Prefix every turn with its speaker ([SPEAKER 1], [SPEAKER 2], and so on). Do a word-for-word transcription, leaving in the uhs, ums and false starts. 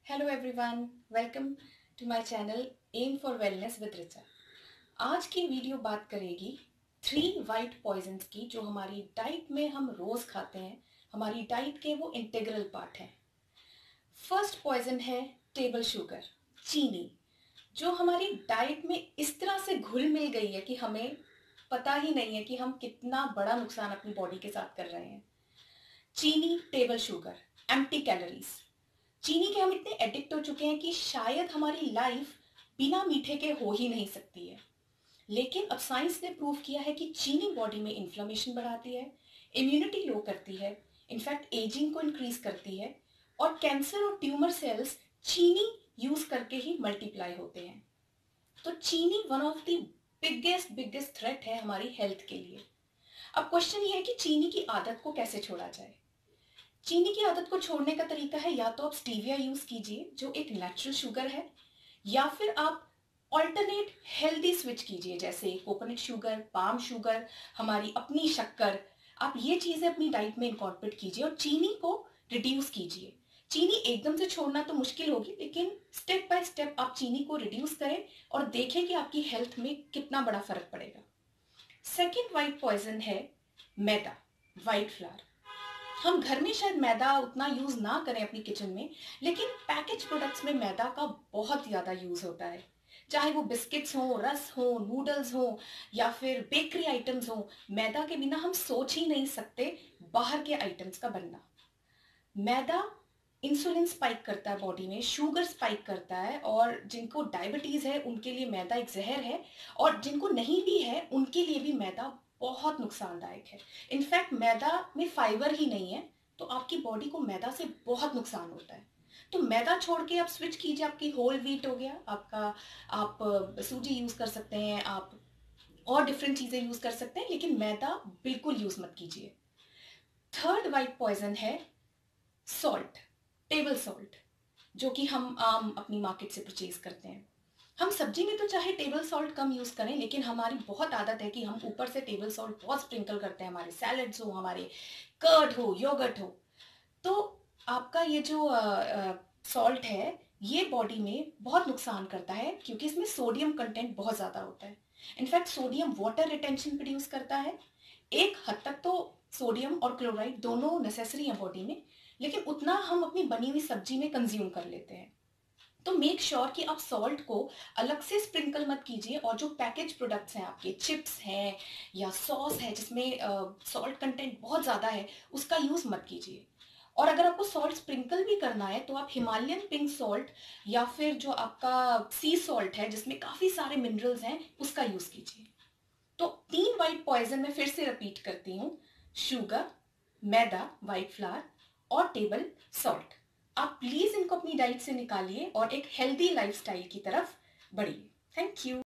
[SPEAKER 1] Hello everyone, welcome to my channel M for wellness with Richa. आज की video बात करेगी थ्री वाइट पॉइजन्स की जो हमारी डाइट में हम रोज खाते हैं। हमारी डाइट के वो इंटीग्रल पार्ट हैं। फर्स्ट पॉइजन है टेबल शुगर, चीनी, जो हमारी डाइट में इस तरह से घुल मिल गई है कि हमें पता ही नहीं है कि हम कितना बड़ा नुकसान अपनी बॉडी के साथ कर रहे हैं। चीनी, टेबल शुगर, एम्प्टी कैलोरीज। चीनी के हम इतने एडिक्ट हो चुके हैं कि शायद हमारी लाइफ बिना मीठे के हो ही नहीं सकती है। लेकिन अब साइंस ने प्रूव किया है कि चीनी बॉडी में इन्फ्लेमेशन बढ़ाती है, इम्यूनिटी लो करती है, इनफैक्ट एजिंग को इंक्रीज करती है, और कैंसर और ट्यूमर सेल्स चीनी यूज करके ही मल्टीप्लाई होते हैं। तो चीनी one of the biggest biggest threat है हमारी हेल्थ के लिए। अब क्वेश्चन ये है कि चीनी की आदत को कैसे छोड़ा जाए। चीनी की आदत को छोड़ने का तरीका है या तो आप स्टीविया यूज कीजिए जो एक नेचुरल शुगर है, या फिर आप ऑल्टरनेट हेल्दी स्विच कीजिए जैसे कोकोनट शुगर, पाम शुगर, हमारी अपनी शक्कर। आप ये चीजें अपनी डाइट में इंकॉर्पोरेट कीजिए और चीनी को रिड्यूस कीजिए। चीनी एकदम से छोड़ना तो मुश्किल होगी, लेकिन स्टेप बाय स्टेप आप चीनी को रिड्यूस करें और देखें कि आपकी हेल्थ में कितना बड़ा फर्क पड़ेगा। सेकेंड वाइट पॉइजन है मैदा, वाइट फ्लावर। हम घर में शायद मैदा उतना यूज ना करें अपनी किचन में, लेकिन पैकेज प्रोडक्ट्स में मैदा का बहुत ज्यादा यूज होता है। चाहे वो बिस्किट्स हो, रस हो, नूडल्स हो, या फिर बेकरी आइटम्स हो, मैदा के बिना हम सोच ही नहीं सकते बाहर के आइटम्स का बनना। मैदा इंसुलिन स्पाइक करता है बॉडी में, शुगर स्पाइक करता है, और जिनको डायबिटीज है उनके लिए मैदा एक जहर है, और जिनको नहीं भी है उनके लिए भी मैदा बहुत नुकसानदायक है। इनफैक्ट मैदा में फाइबर ही नहीं है, तो आपकी बॉडी को मैदा से बहुत नुकसान होता है। तो मैदा छोड़ के आप स्विच कीजिए, आपकी होल व्हीट हो गया आपका, आप सूजी यूज कर सकते हैं, आप और डिफरेंट चीजें यूज कर सकते हैं, लेकिन मैदा बिल्कुल यूज मत कीजिए। थर्ड वाइट पॉइजन है सॉल्ट, टेबल सॉल्ट, जो कि हम आम अपनी मार्केट से परचेज करते हैं। हम सब्जी में तो चाहे टेबल सॉल्ट कम यूज करें, लेकिन हमारी बहुत आदत है कि हम ऊपर से टेबल सॉल्ट बहुत स्प्रिंकल करते हैं, हमारे सैलड्स हो, हमारे कर्ड हो, योगर्ट हो। तो आपका ये जो सॉल्ट है ये बॉडी में बहुत नुकसान करता है, क्योंकि इसमें सोडियम कंटेंट बहुत ज्यादा होता है। In fact sodium water retention produce करता है। एक हद तक तो सोडियम और क्लोराइड दोनों नेसेसरी है बॉडी में, लेकिन उतना हम अपनी बनी हुई सब्जी में कंज्यूम कर लेते हैं। तो मेक श्योर sure कि आप सॉल्ट को अलग से स्प्रिंकल मत कीजिए, और जो पैकेज प्रोडक्ट्स हैं, आपके चिप्स हैं या सॉस है जिसमें सॉल्ट कंटेंट बहुत ज़्यादा है, उसका यूज़ मत कीजिए। और अगर आपको सॉल्ट स्प्रिंकल भी करना है तो आप हिमालयन पिंक सॉल्ट या फिर जो आपका सी सॉल्ट है जिसमें काफ़ी सारे मिनरल्स हैं, उसका यूज़ कीजिए। तो तीन वाइट पॉइजन मैं फिर से रिपीट करती हूँ: शुगर, मैदा, वाइट फ्लावर और टेबल सॉल्ट। आप प्लीज इनको अपनी डाइट से निकालिए और एक हेल्दी लाइफस्टाइल की तरफ बढ़िए। Thank you.